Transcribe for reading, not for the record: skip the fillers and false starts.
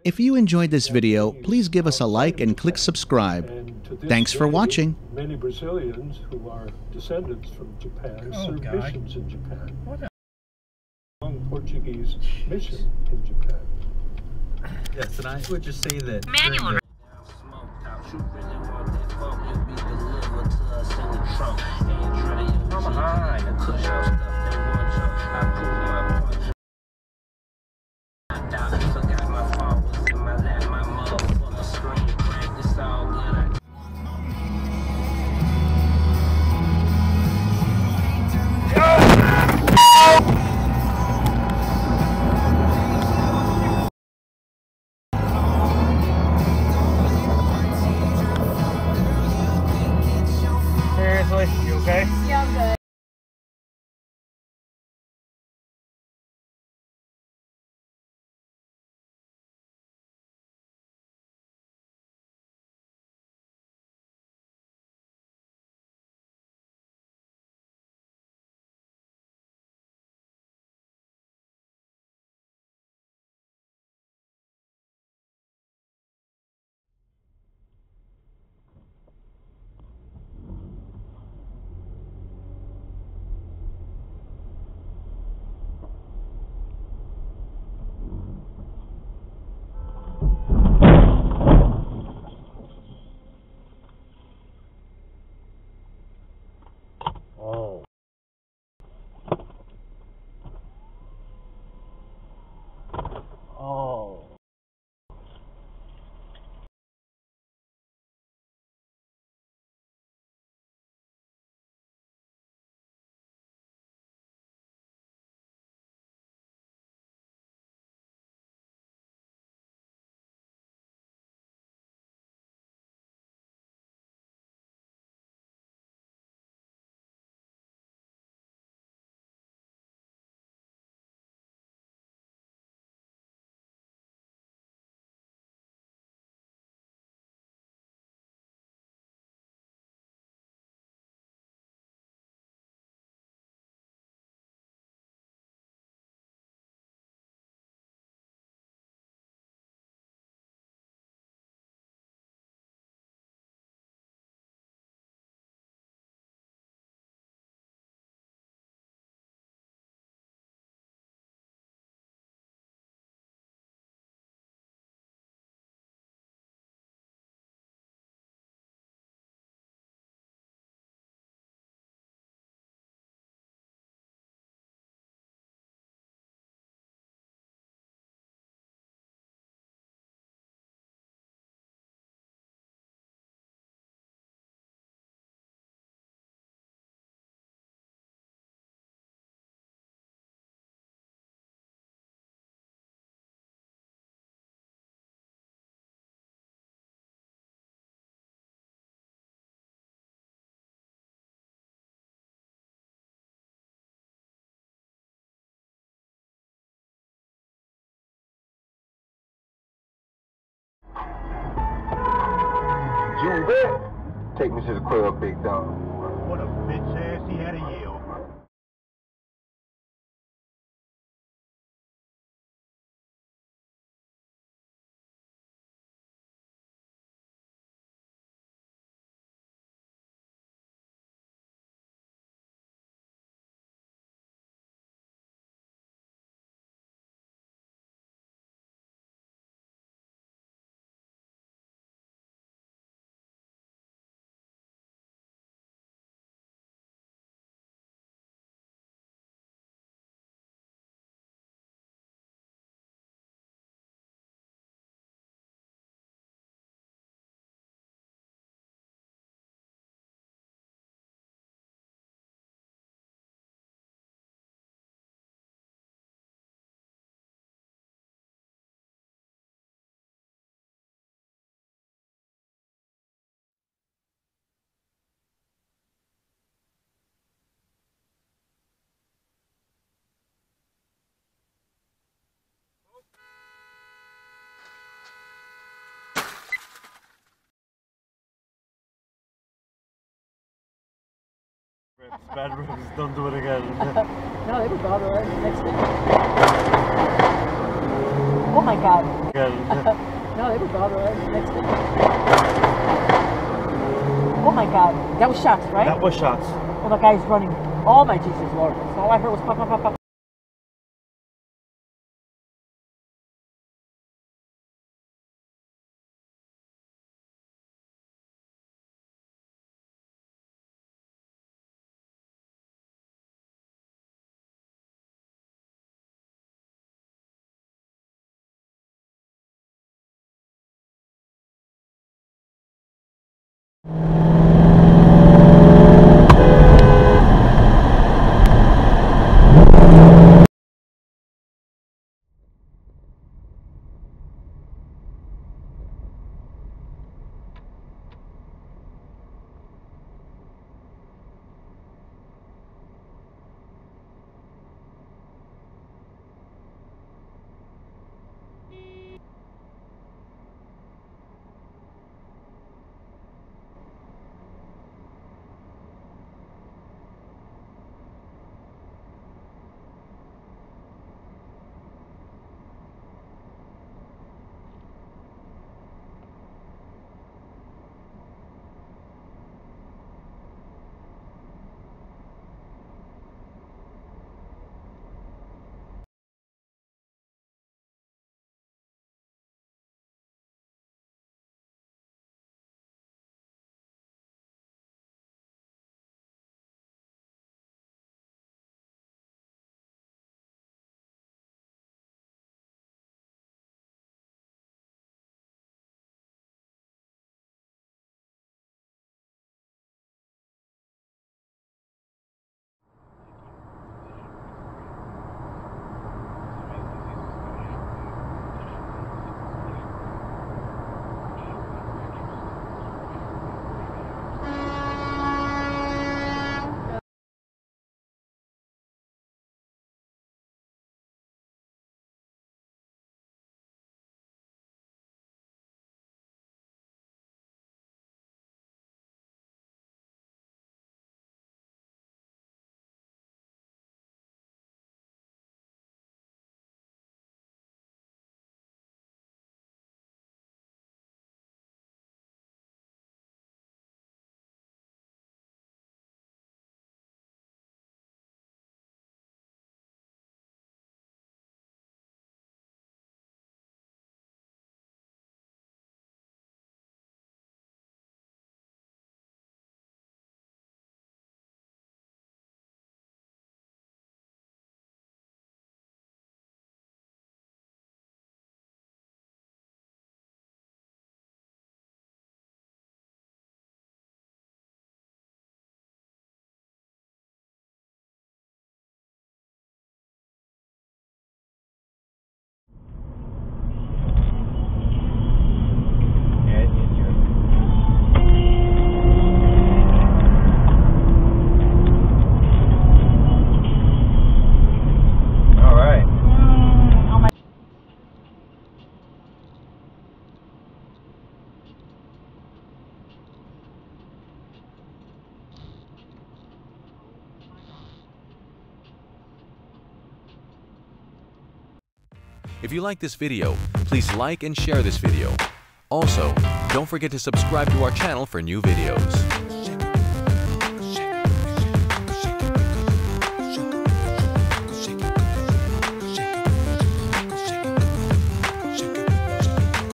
If you enjoyed this video, please give us a like and click subscribe. Thanks for watching. Many Brazilians who are descendants from Japan serve missions in Japan. What a long Portuguese mission in Japan. Yes, and I would just say that Manual. Come Seriously, you okay? Yeah, I'm good. Take me to the club, big dog. What a bitch ass he had a yell. Bad ribs, don't do it again. No, they were gone already. Next day. Oh my god. Again. Oh my god, that was shots, right? That was shots. Oh, the guy's running. Oh my Jesus Lord. So all I heard was pop, pop, pop, pop. If you like this video, please like and share this video. Also, don't forget to subscribe to our channel for new videos.